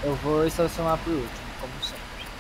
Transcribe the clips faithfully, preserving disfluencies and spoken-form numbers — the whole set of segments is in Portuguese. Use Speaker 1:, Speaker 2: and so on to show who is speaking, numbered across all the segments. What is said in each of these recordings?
Speaker 1: Eu vou estacionar por último, como sempre.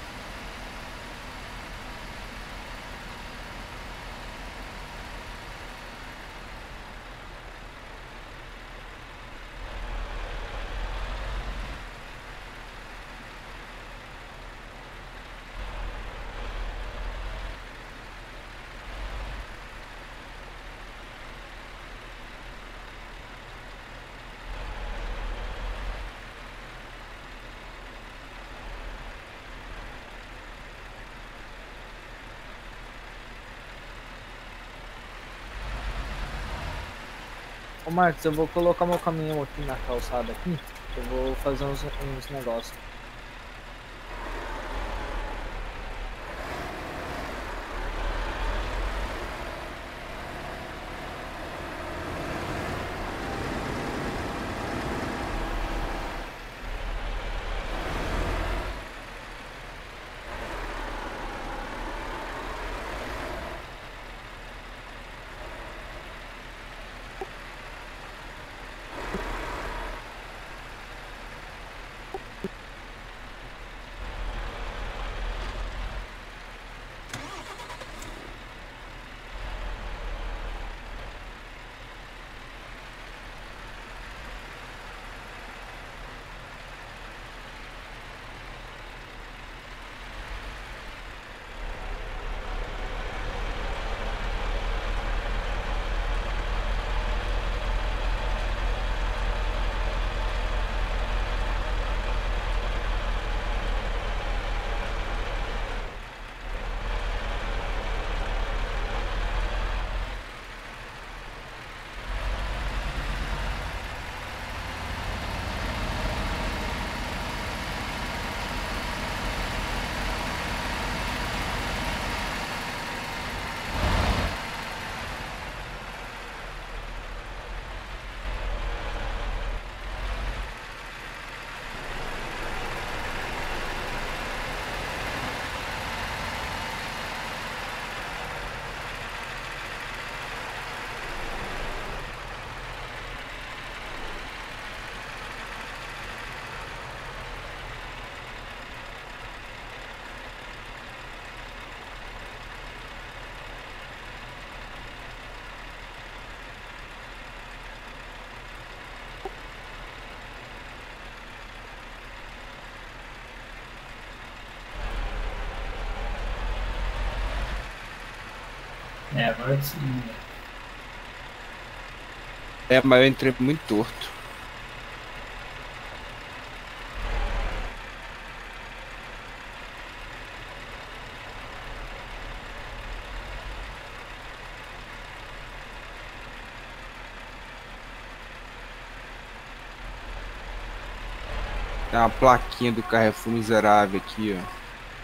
Speaker 1: Ô Marcos, eu vou colocar meu caminhão aqui na calçada aqui. Eu vou fazer uns, uns negócios.
Speaker 2: É, agora sim.
Speaker 3: É, mas eu entrei muito torto. Tem uma plaquinha do Carrefour miserável aqui, ó.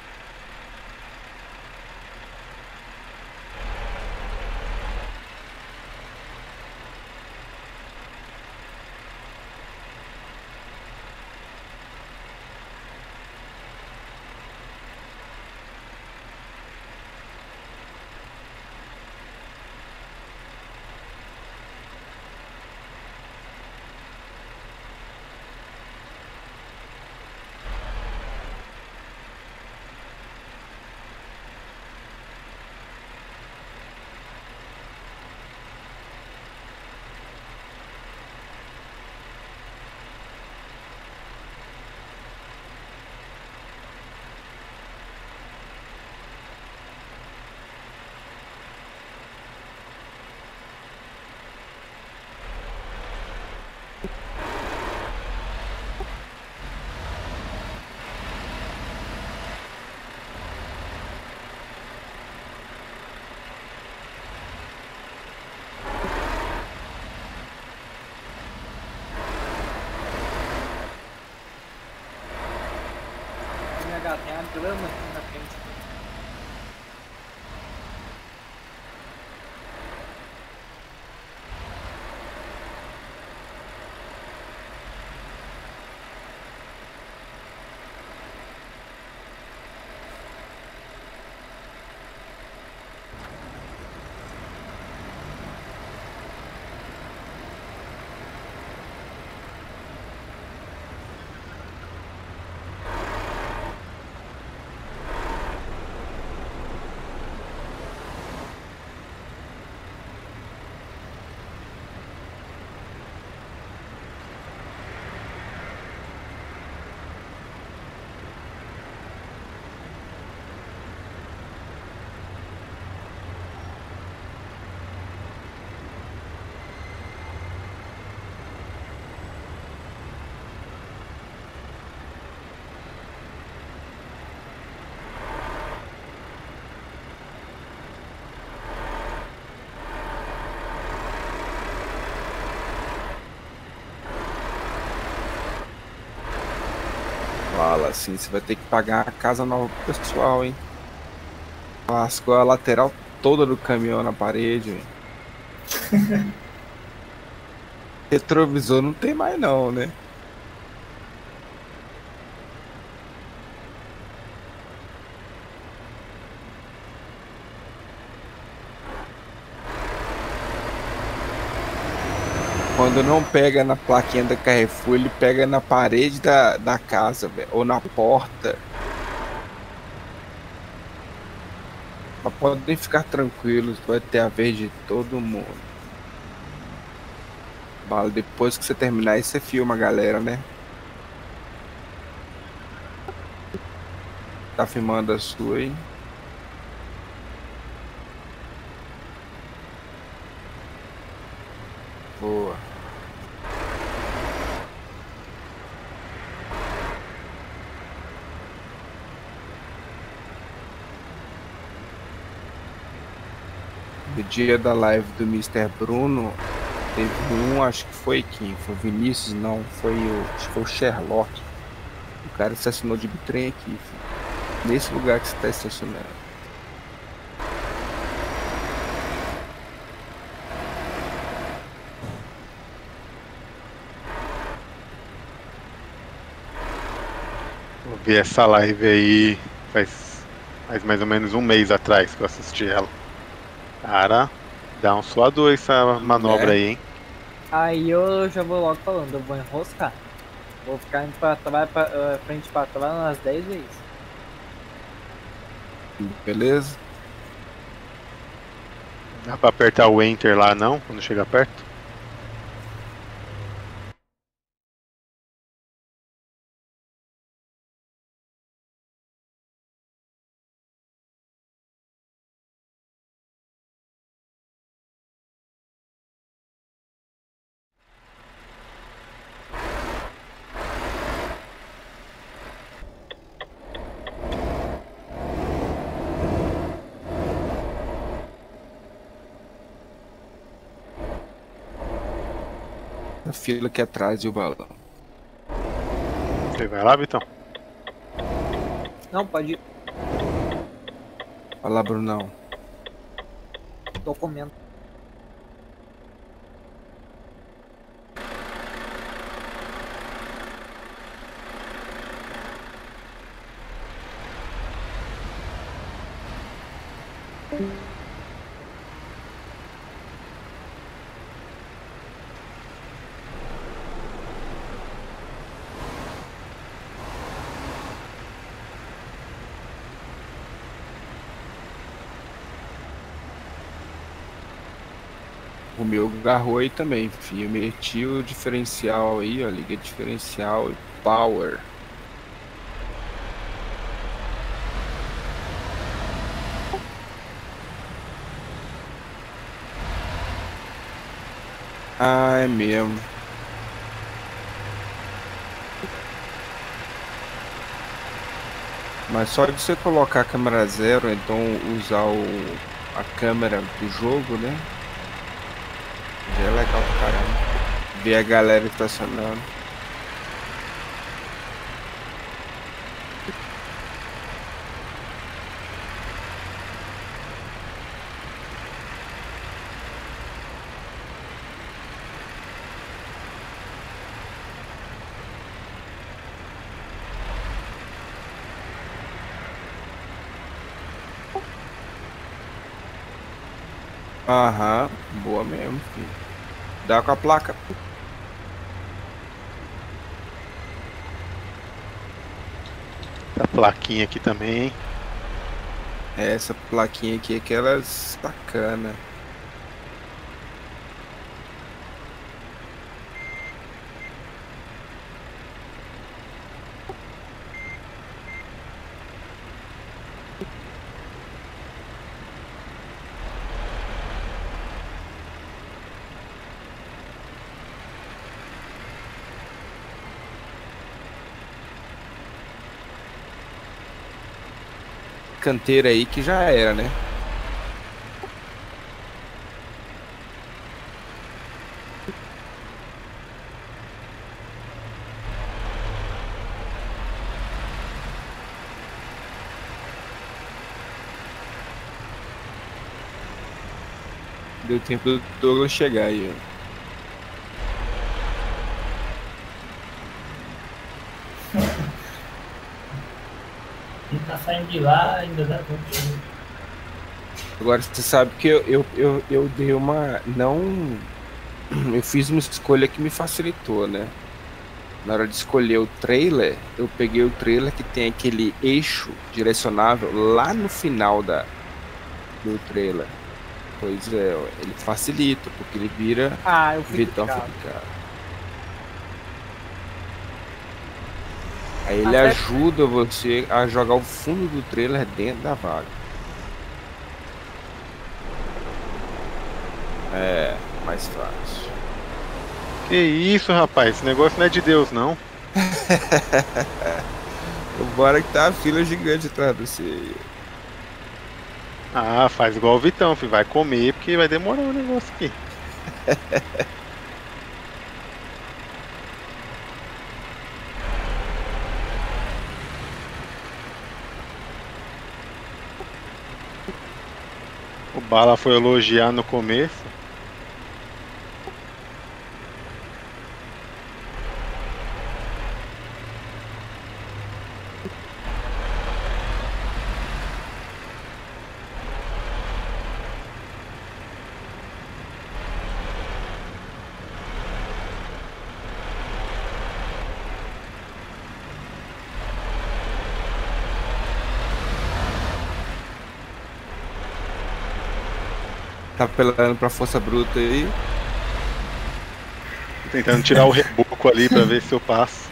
Speaker 1: Tem a tem a grama aqui na frente.
Speaker 3: Fala assim, você vai ter que pagar a casa nova pro pessoal, hein? Lascou a lateral toda do caminhão na parede, velho. Retrovisor não tem mais não, né? Quando não pega na plaquinha da Carrefour, ele pega na parede da, da casa, velho. Ou na porta. Mas podem ficar tranquilos, vai ter a vez de todo mundo. Bala, depois que você terminar aí, você filma a galera, né? Tá filmando a sua aí. Boa. No dia da live do mister Bruno, teve um, acho que foi quem? Foi o Vinícius? Não, foi o, acho que foi o Sherlock. O cara estacionou de bitrem aqui, filho. Nesse lugar que você tá estacionando.
Speaker 2: Eu vi essa live aí faz, faz mais ou menos um mês atrás que eu assisti ela. Cara, dá um suador essa manobra
Speaker 3: É.
Speaker 2: aí, hein?
Speaker 1: Aí eu já vou logo falando, eu vou enroscar. Vou ficar indo pra trás, pra, uh, frente pra trás umas dez vezes.
Speaker 3: Beleza?
Speaker 2: Dá pra apertar o Enter lá não, quando chegar perto?
Speaker 3: A fila aqui atrás e o balão.
Speaker 2: Você vai lá, Vitão?
Speaker 1: Não, pode ir.
Speaker 3: Vai lá, Brunão.
Speaker 1: Tô comendo.
Speaker 3: O meu agarrou aí também, filho. Eu meti o diferencial aí, ó. Liga diferencial e power. Ah, é mesmo. Mas só de você colocar a câmera zero, então usar o, a câmera do jogo, né? Já é legal pra caramba. Ver a galera estacionando. Aham, boa mesmo, filho. Dá com a placa.
Speaker 2: Essa plaquinha aqui também, hein?
Speaker 3: Essa plaquinha aqui, aquelas bacana. Canteira aí que já era, né? deu tempo do Douglas chegar aí, ó.
Speaker 4: Ele tá saindo de lá, ainda dá tempo.
Speaker 3: Agora você sabe que eu, eu, eu, eu dei uma. Não. Eu fiz uma escolha que me facilitou, né? Na hora de escolher o trailer, eu peguei o trailer que tem aquele eixo direcionável lá no final da, do trailer. Pois é, ele facilita, porque ele vira
Speaker 1: Ah, eu fui
Speaker 3: Vitão
Speaker 1: picado.
Speaker 3: Fabricado. Aí ele
Speaker 1: Até-
Speaker 3: ajuda você a jogar o fundo do trailer dentro da vaga. É, mais fácil.
Speaker 2: Que isso, rapaz? Esse negócio não é de Deus, não.
Speaker 3: Bora que tá a fila gigante atrás de você aí.
Speaker 2: Ah, faz igual o Vitão, filho. Vai comer porque vai demorar o negócio aqui. O Bala foi elogiar no começo.
Speaker 3: Tá apelando pra força bruta aí.
Speaker 2: Tentando tirar o reboco ali pra ver se eu passo.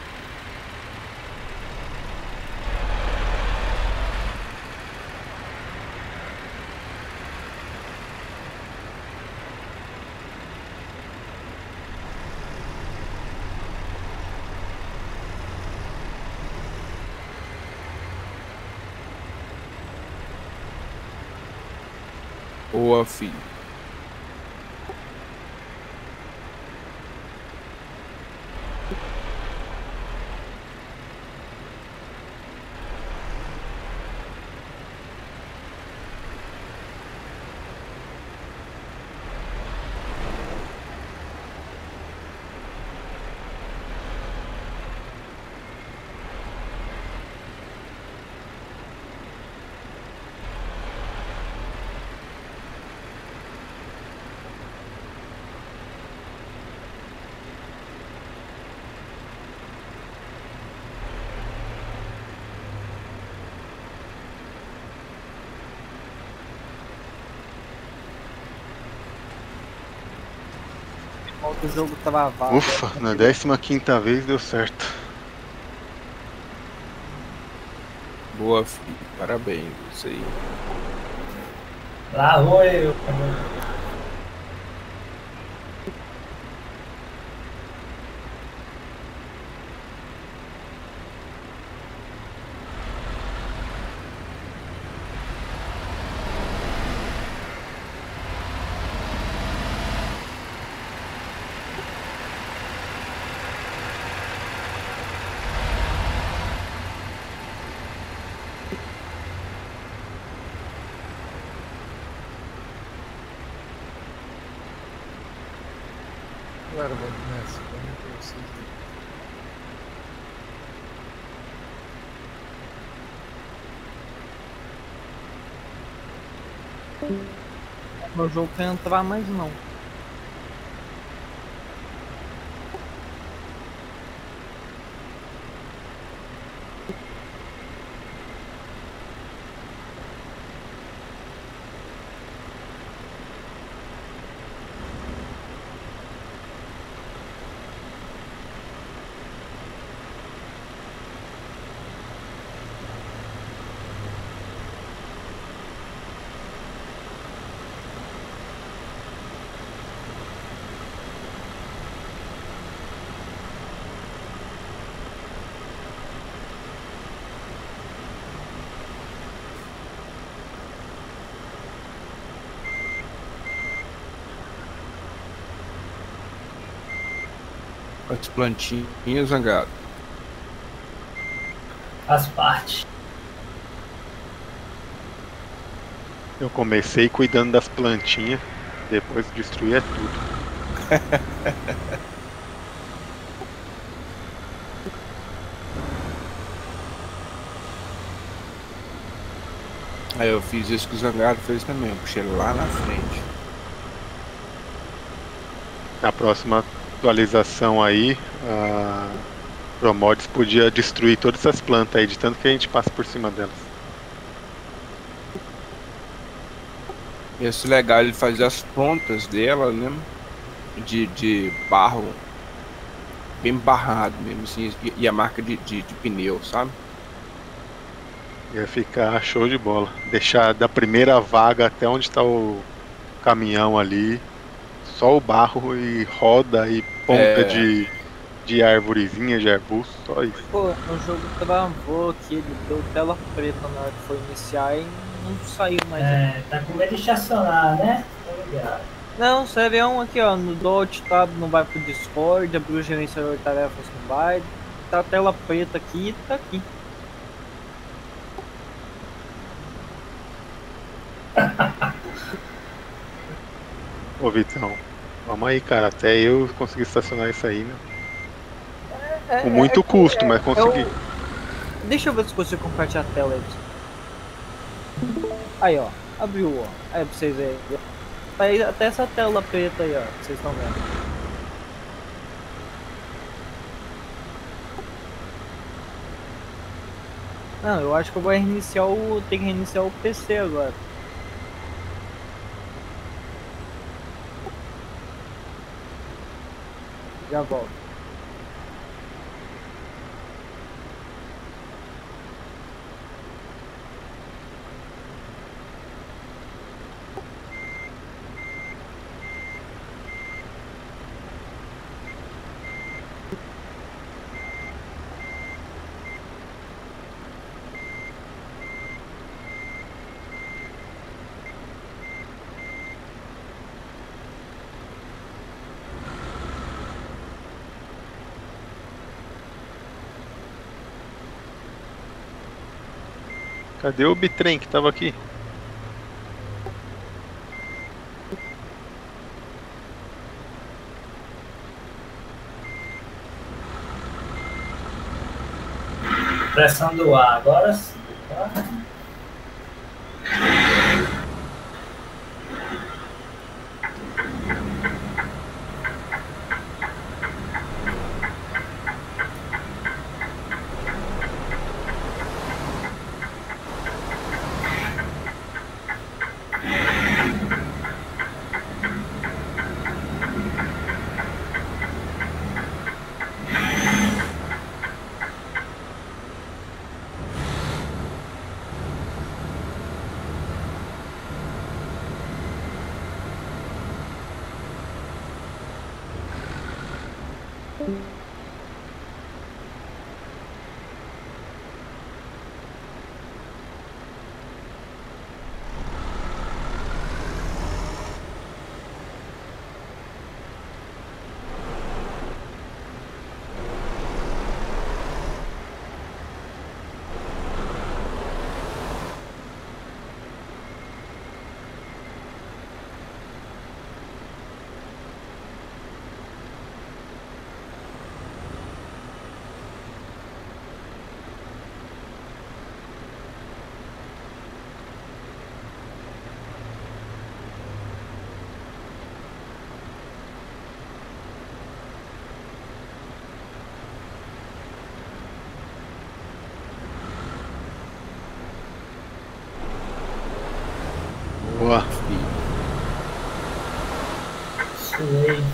Speaker 3: Boa, filho.
Speaker 1: O jogo travado.
Speaker 2: Ufa, na décima quinta vez deu certo.
Speaker 3: Boa, filho. Parabéns. Isso aí.
Speaker 4: Lá vou eu.
Speaker 5: Agora vamos nessa. Vamos pra vocês.
Speaker 1: No jogo que não entrar mais não.
Speaker 3: As plantinhas, Zangado.
Speaker 4: Faz parte.
Speaker 2: Eu comecei cuidando das plantinhas. Depois de destruir é tudo.
Speaker 3: Aí eu fiz isso que o Zangado fez também, eu puxei lá na frente.
Speaker 2: Na próxima atualização aí, a Promods podia destruir todas essas plantas aí, de tanto que a gente passa por cima delas.
Speaker 3: Ia ser legal ele fazer as pontas dela, né? De, de barro, bem barrado mesmo, assim, e, e a marca de, de, de pneu, sabe?
Speaker 2: Ia ficar show de bola. Deixar da primeira vaga até onde tá o caminhão ali, só o barro e roda e ponta
Speaker 3: É.
Speaker 2: de, de árvorezinha, de arbusto, só isso.
Speaker 1: Pô, o jogo travou aqui, ele deu tela preta na hora que foi iniciar e não saiu mais.
Speaker 4: É, tá com medo de estacionar, né? Tá ligado.
Speaker 1: Não, você vê um aqui, ó, no Dot Tab não vai pro Discord, abriu o gerenciador de tarefas não vai, tá a tela preta aqui e tá aqui.
Speaker 2: Ô Vitão, vamos aí, cara, até eu consegui estacionar isso aí, né?
Speaker 1: É,
Speaker 2: Com muito
Speaker 1: é,
Speaker 2: custo,
Speaker 1: é,
Speaker 2: mas consegui.
Speaker 1: é o- Deixa eu ver se consigo compartilhar a tela aí. Aí, ó, abriu, ó, aí pra vocês verem. Tá aí, até essa tela preta aí, ó, que vocês estão vendo. Não, eu acho que eu vou reiniciar o. Tem que reiniciar o P C agora. Já volto.
Speaker 2: Cadê o bitrem que tava aqui?
Speaker 4: Pressão do ar, agora sim. Tá?
Speaker 2: Boa.
Speaker 4: Suei.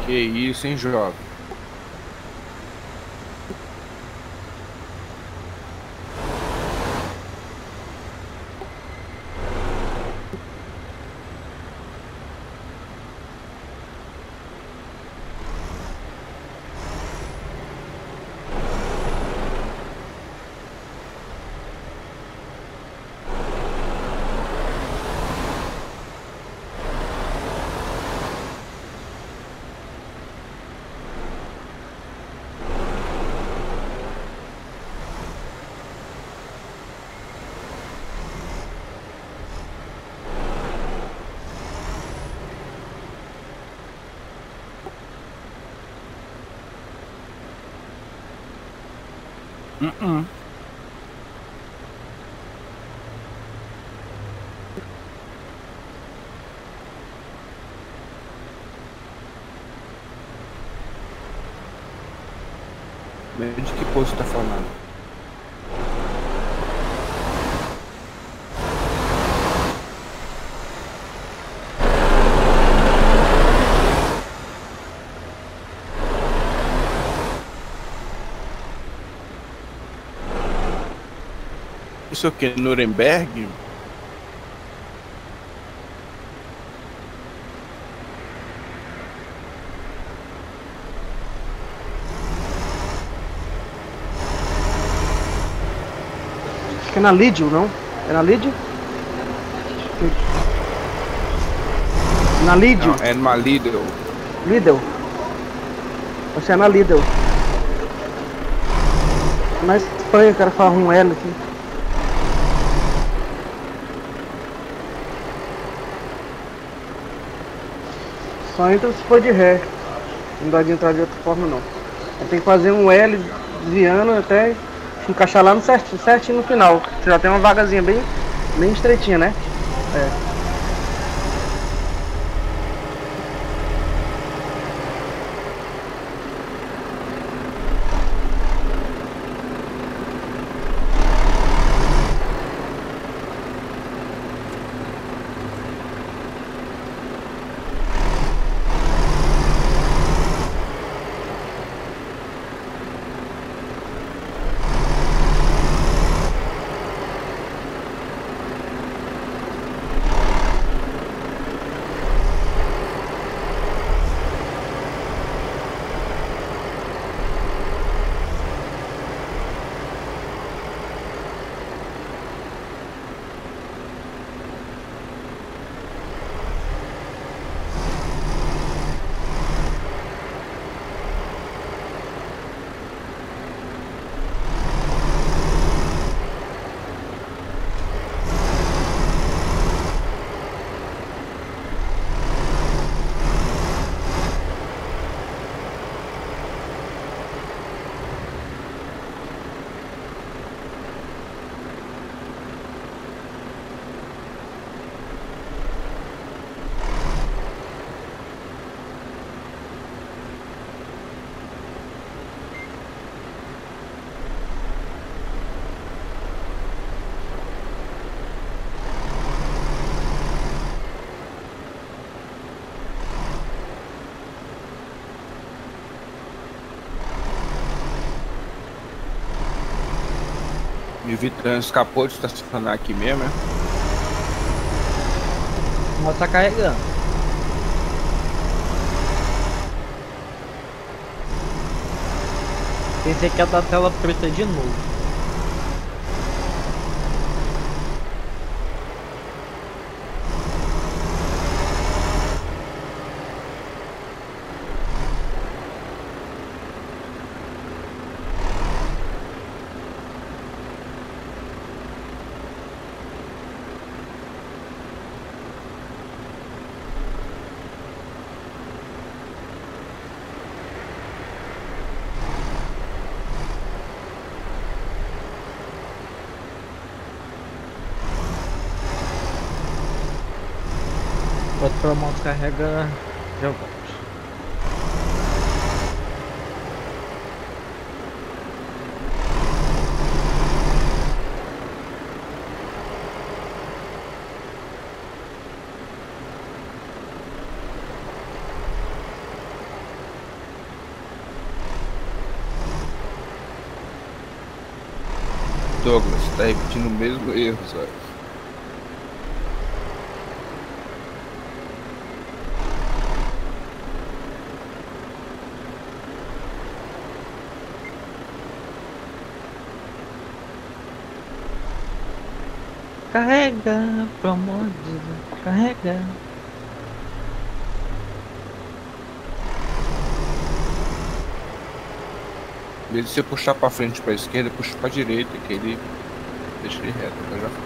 Speaker 3: Que isso, hein, jovem? Uh-uh. De que posto tá falando? Isso aqui é Nuremberg?
Speaker 6: Acho que é na Lídio, não? É na Lídio? Na Lídio?
Speaker 3: Não, é numa Lidl.
Speaker 6: Lidl? Acho que é na Lidl. Na Espanha, o cara fala um L aqui. Só entra se for de ré. Não dá de entrar de outra forma não. Tem que fazer um L desviando até encaixar lá no certinho, certinho no final. Você já tem uma vagazinha bem, bem estreitinha, né? É.
Speaker 3: E o Vitran escapou de estacionar aqui mesmo, né?
Speaker 1: O moto tá carregando. Pensei que ia dar tela preta de novo. Outra moto carrega, já volto.
Speaker 3: Douglas, tá repetindo o mesmo erro, sabe?
Speaker 7: Carrega, promovido, carrega.
Speaker 3: Em vez de você puxar pra frente pra esquerda, puxa pra direita, que ele deixa ele reto. Eu já...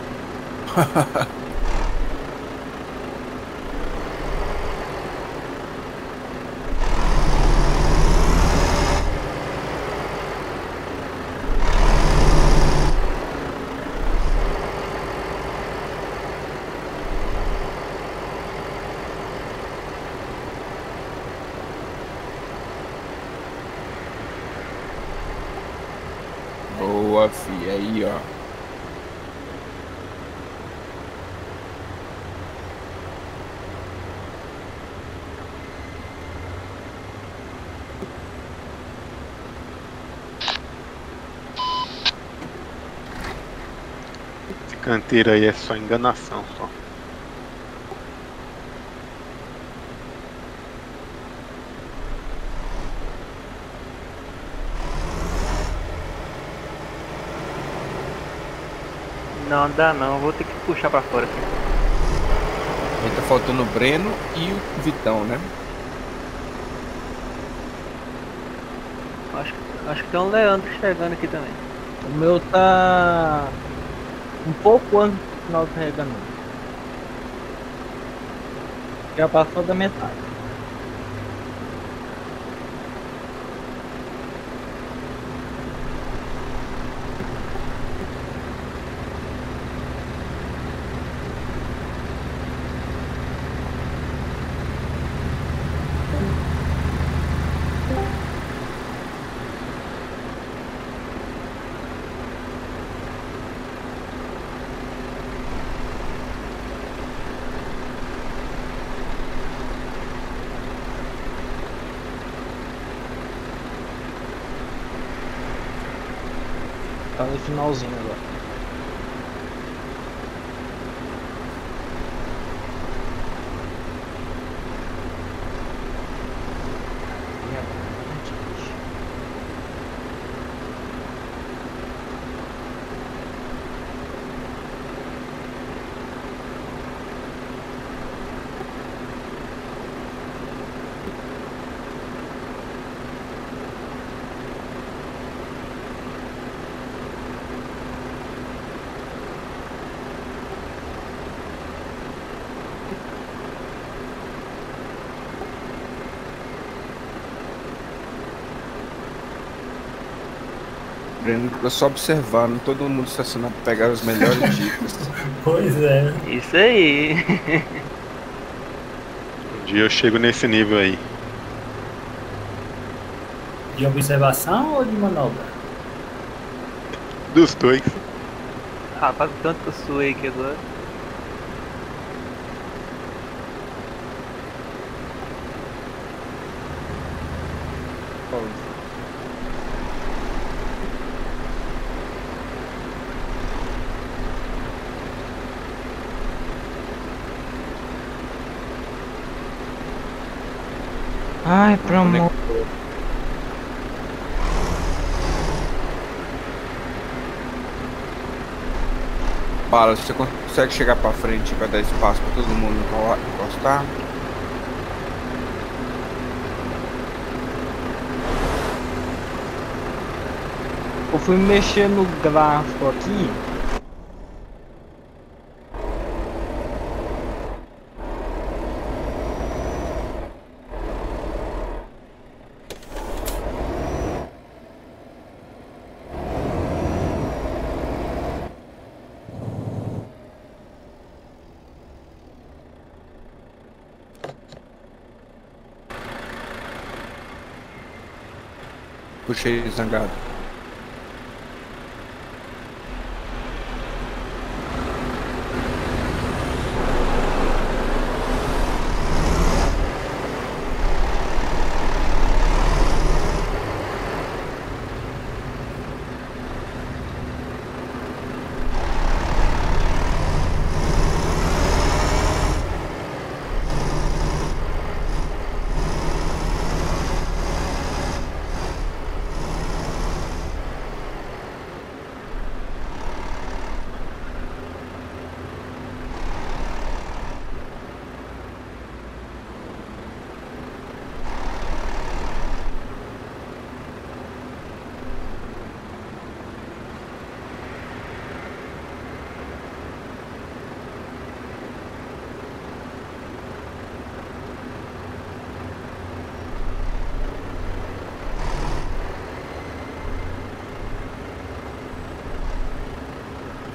Speaker 3: Boa, fi, aí, ó.
Speaker 2: Esse canteiro aí é só enganação, só.
Speaker 7: Não dá não, vou ter que puxar pra fora aqui.
Speaker 3: Aí tá faltando o Breno e o Vitão, né?
Speaker 7: Acho, acho que tem um Leandro chegando aqui também.
Speaker 1: O meu tá um pouco antes do final do carregamento. Já passou da metade. Tá no finalzinho agora.
Speaker 3: O Breno fica só observando, todo mundo estacionando pra pegar as melhores dicas.
Speaker 4: Pois é.
Speaker 7: Isso aí.
Speaker 2: Um dia eu chego nesse nível aí.
Speaker 4: De observação ou de manobra?
Speaker 2: Dos dois.
Speaker 7: Rapaz, tanto que eu suei aqui agora.
Speaker 1: Ai, promo.
Speaker 3: Bala, você consegue chegar pra frente pra dar espaço pra todo mundo encostar?
Speaker 1: Eu fui mexer no gráfico aqui.
Speaker 3: Puxei zangado.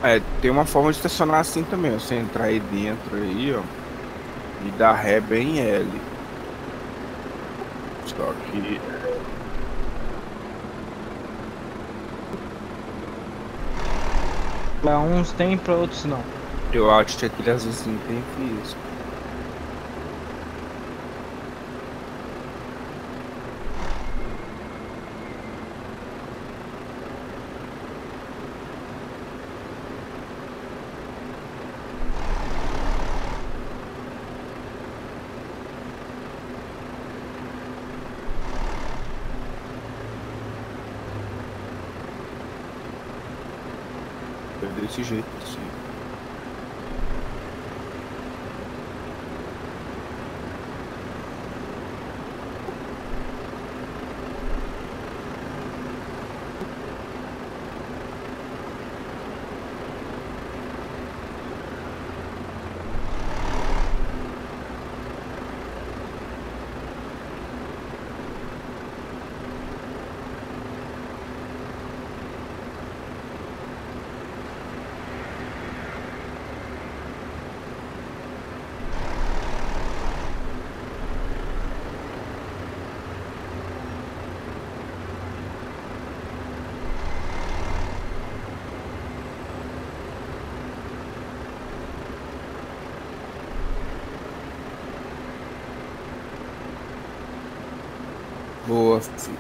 Speaker 3: É, tem uma forma de estacionar assim também, ó. Você entrar aí dentro aí, ó, e dar ré bem L. Só que
Speaker 6: Pra uns tem, pra outros não.
Speaker 3: eu acho que aquele às vezes não tem isso. Desse jeito, assim. Boa, filho.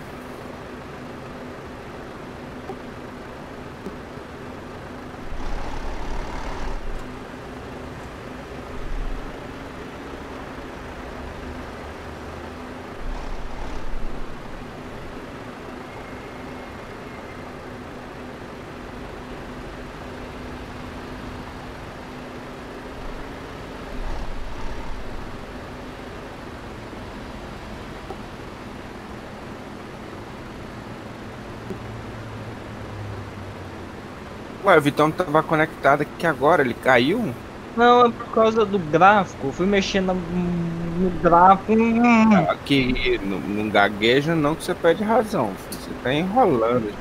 Speaker 3: Ué, o Vitão tava conectado aqui agora, ele caiu?
Speaker 6: Não, é por causa do gráfico. Eu fui mexendo no, no gráfico. hum,
Speaker 3: Aqui não, não gagueja não que você perde razão, filho. Você tá enrolando.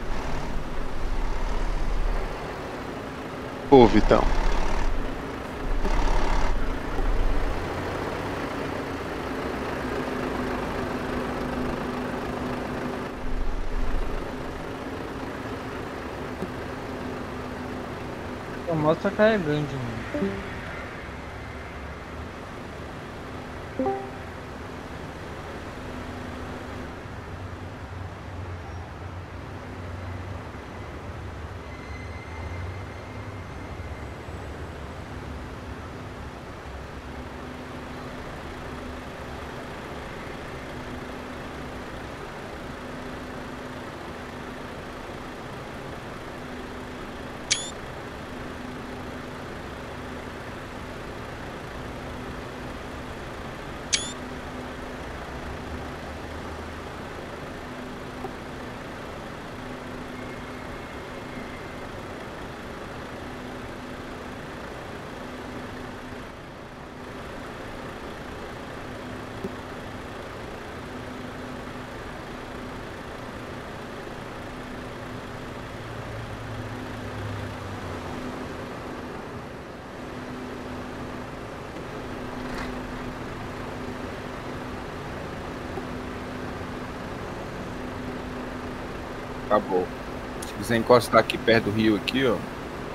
Speaker 2: Pô, Vitão.
Speaker 6: A moto tá carregando de novo.
Speaker 3: Acabou. Se quiser encostar aqui perto do rio aqui, ó.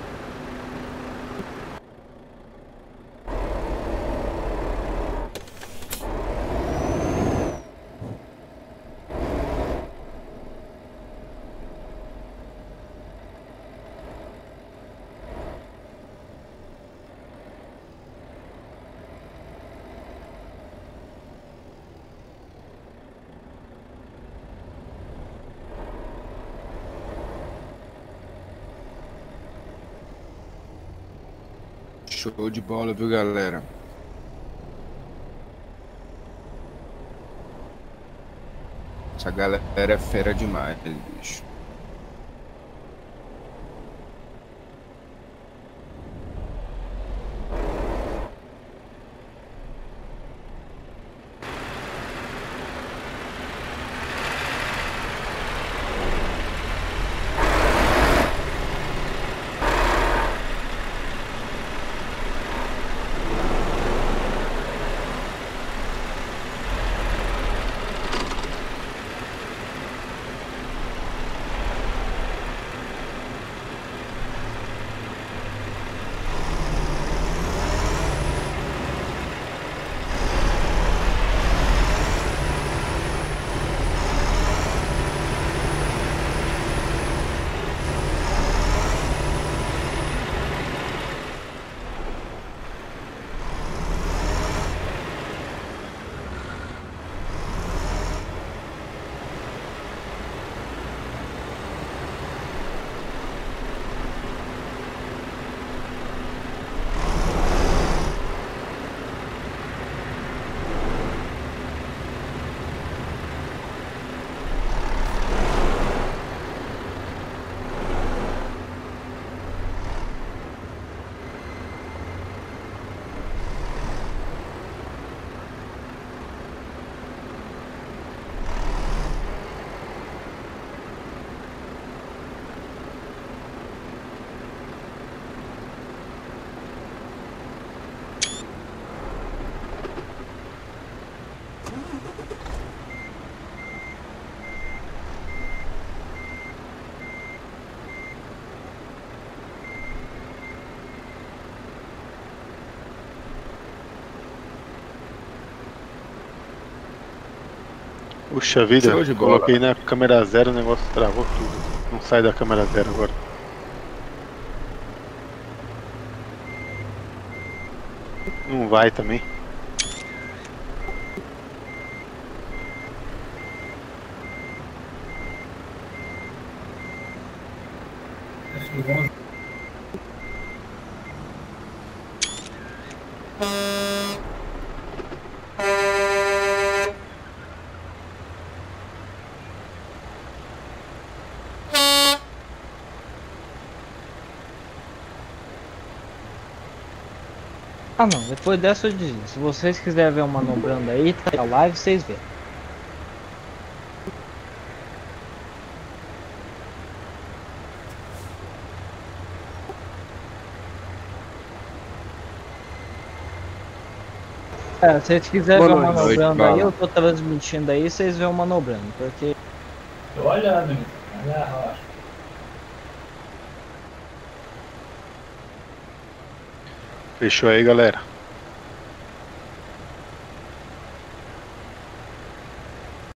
Speaker 3: Show de bola, viu, galera? Essa galera é fera demais, bicho.
Speaker 2: Puxa vida,
Speaker 3: Show de bola.
Speaker 2: coloquei na câmera zero, o negócio travou tudo. Não sai da câmera zero agora. Não vai também.
Speaker 4: Acho que vamos.
Speaker 8: Ah não, depois dessa eu desisto. Se vocês quiserem ver eu manobrando aí, tá a live, vocês vêem. É, se vocês quiserem ver
Speaker 6: Boa
Speaker 8: eu
Speaker 6: noite.
Speaker 8: manobrando
Speaker 3: Boa
Speaker 8: aí,
Speaker 3: noite,
Speaker 8: eu tô transmitindo aí, vocês veem eu manobrando, porque
Speaker 4: Tô olhando, hein? Olha a rocha.
Speaker 2: Fechou aí, galera.